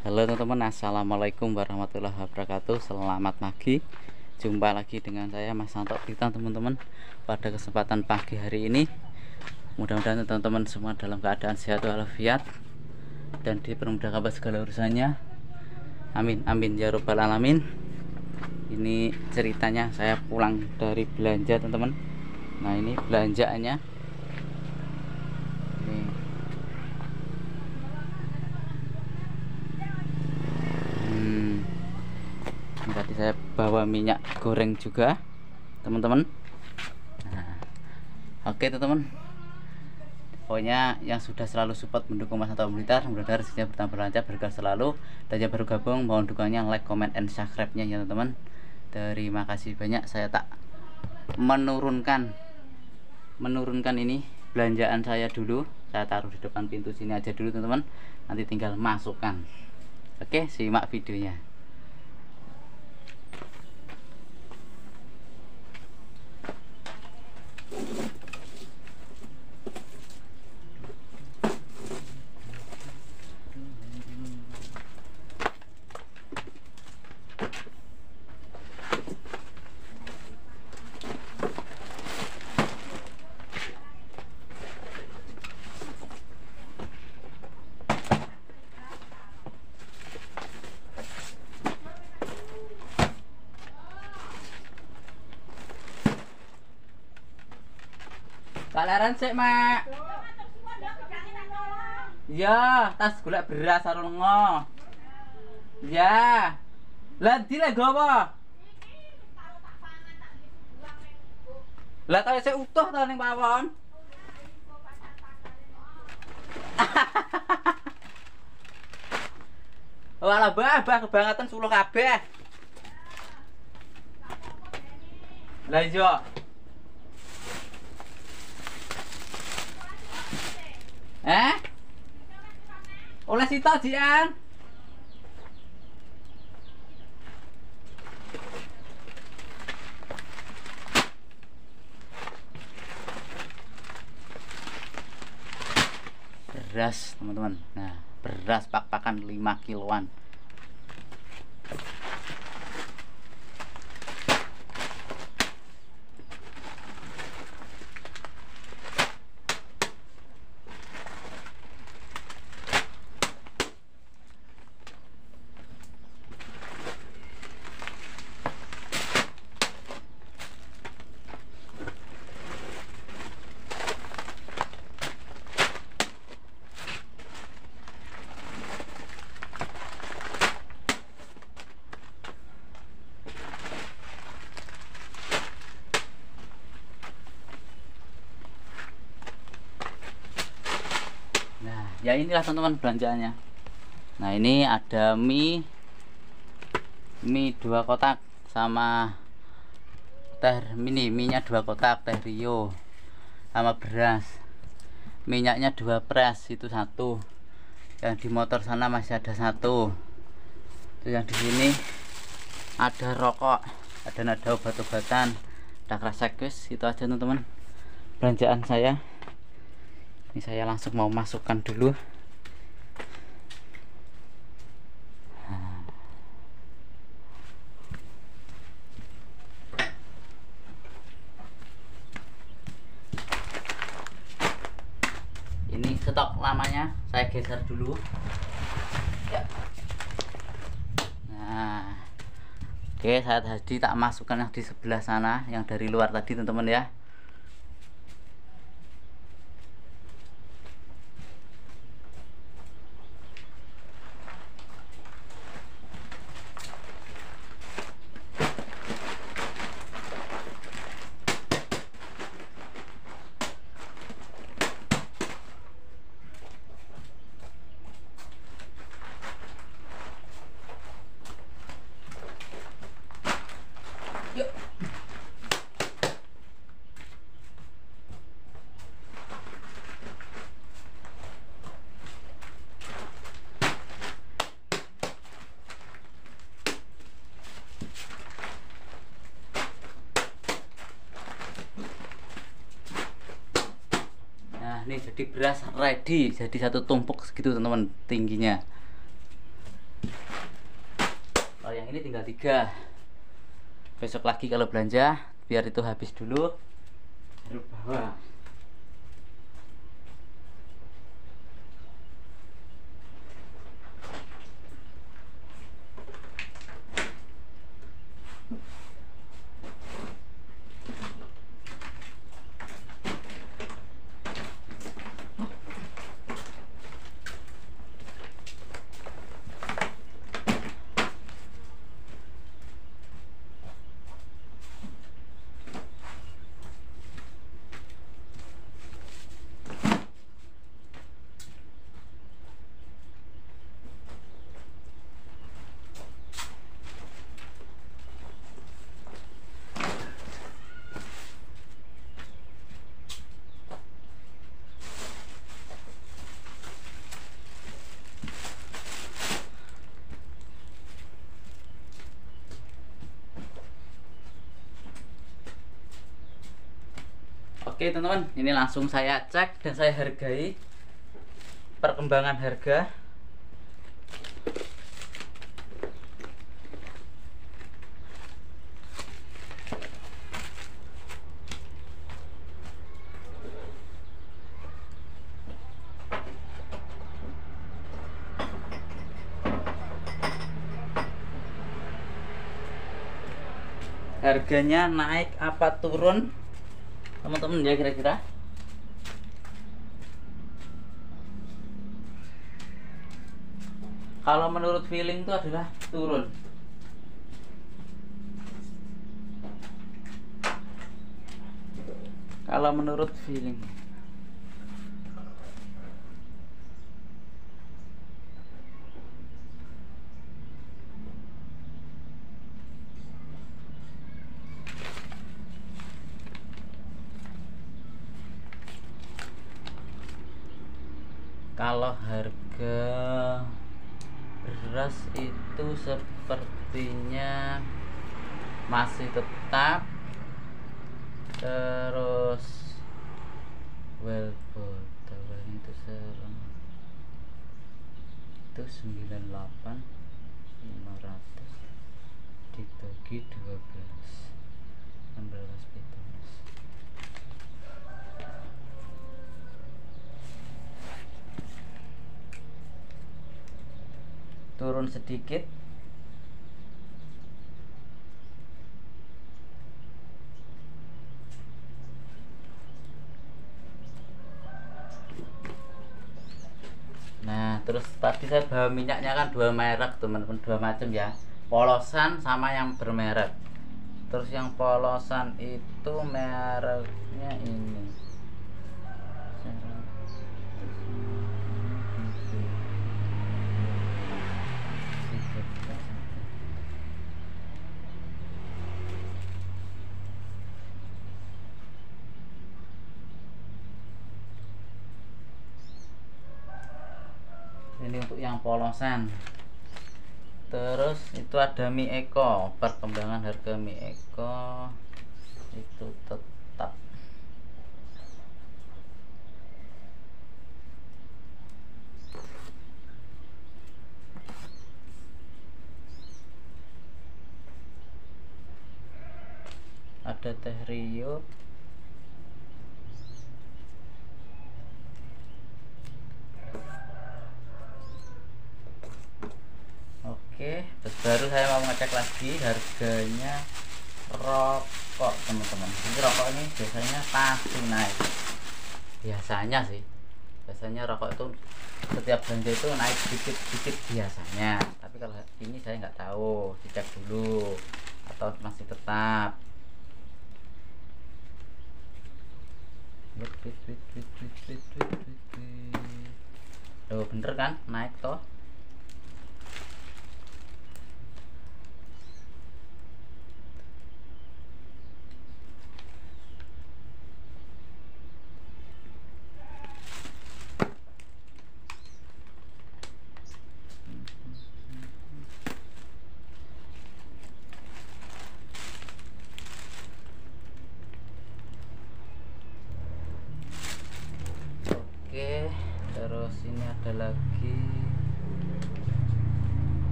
Halo teman-teman, assalamualaikum warahmatullahi wabarakatuh. Selamat pagi. Jumpa lagi dengan saya Mas Santo Titan teman-teman. Pada kesempatan pagi hari ini, mudah-mudahan teman-teman semua dalam keadaan sehat walafiat dan dipermudahkan segala urusannya. Amin amin ya robbal alamin. Ini ceritanya saya pulang dari belanja teman-teman. Nah ini belanjaannya. Tadi saya bawa minyak goreng juga teman-teman. Nah, oke teman-teman, pokoknya yang sudah selalu support mendukung Mas Santo Blitar, mudah-mudahan rezekinya bertambah lancar, berkah selalu. Dan yang baru gabung mohon dukungannya, like, comment, and subscribe-nya ya teman-teman. Terima kasih banyak. Saya tak menurunkan ini belanjaan saya dulu, saya taruh di depan pintu sini aja dulu teman-teman, nanti tinggal masukkan. Oke, simak videonya. Kalaran sik, Mak. Ya, tas golek beras karo lengo. Ya. Lah ndi le gawa? Lah tak sik utuh to ning pawon. Walah, Bah kebangetan suluh kabeh. Lah iya. Oleh sita jian. Beras teman-teman. Nah, beras pak-pakan 5 kiloan. Ya inilah teman-teman belanjaannya. Nah ini ada mie 2 kotak sama teh mini, minyak 2 kotak, teh Rio sama beras. Minyaknya 2 pres, itu 1. Yang di motor sana masih ada 1. Terus yang di sini ada rokok, ada obat-obatan, ada krasekis. Itu aja teman-teman belanjaan saya. Ini saya langsung mau masukkan dulu. Ini stok lamanya saya geser dulu ya. Nah, oke, saya tadi tak masukkan yang di sebelah sana, yang dari luar tadi teman-teman ya. Nih jadi beras ready, jadi 1 tumpuk segitu teman-teman tingginya. ini tinggal 3. Besok lagi kalau belanja, biar itu habis dulu baru bawa. Oke teman-teman, ini langsung saya cek dan saya hargai perkembangan harga. Harganya naik apa turun teman-teman ya kira-kira? Kalau menurut feeling itu adalah turun. Kalau menurut feeling. Kalau harga beras itu sepertinya masih tetap. Terus well botol itu serem itu 98.500 dibagi 12 16 bitones. Turun sedikit. Nah, terus tadi saya bawa minyaknya kan 2 merek teman-teman, 2 macam ya, polosan sama yang bermerek. Terus yang polosan itu mereknya ini. Ini untuk yang polosan. Terus itu ada mie eko. Perkembangan harga mie eko itu tetap ada teh Rio. Oke, terus baru saya mau ngecek lagi harganya rokok teman-teman. Ini rokok ini biasanya pasti naik. Biasanya sih, biasanya rokok itu setiap belanja itu naik sedikit-sedikit biasanya. Tapi kalau ini saya nggak tahu, dicek dulu atau masih tetap. Oh bener kan, naik toh. Oke, terus ini ada lagi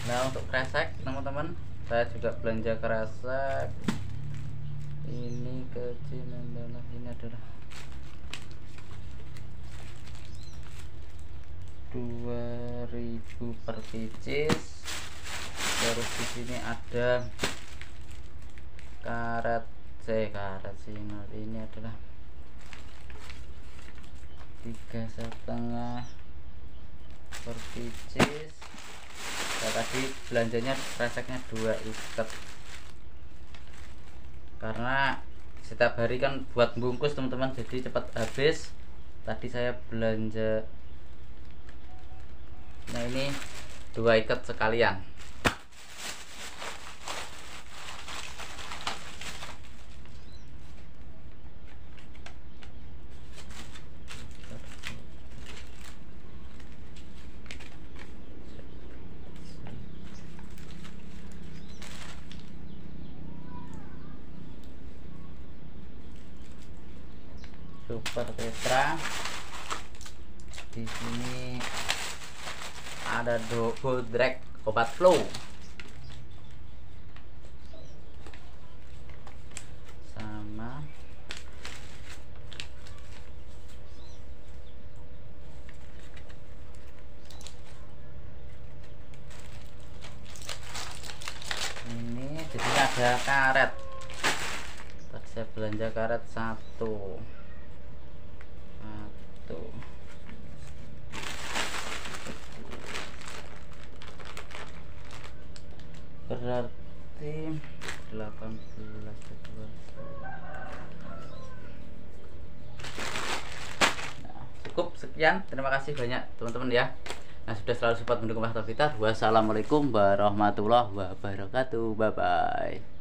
Nah, untuk kresek teman-teman, saya juga belanja kresek. Ini kecil adalah ini adalah 2000 per pieces. Terus di sini ada karet single, ini adalah 3,5 per pieces. Saya tadi belanjanya kreseknya 2 ikat karena setiap hari kan buat bungkus teman-teman, jadi cepat habis. Tadi saya belanja, nah ini 2 ikat sekalian. Super Tetra. Di sini ada double drag obat flu. Sama ini di sini ada karet. Tadi saya belanja karet satu. Berarti 18. Nah, cukup sekian. Terima kasih banyak teman-teman ya. Nah, sudah selalu support mendukung Mas Taufitar. Wassalamualaikum warahmatullahi wabarakatuh. Bye bye.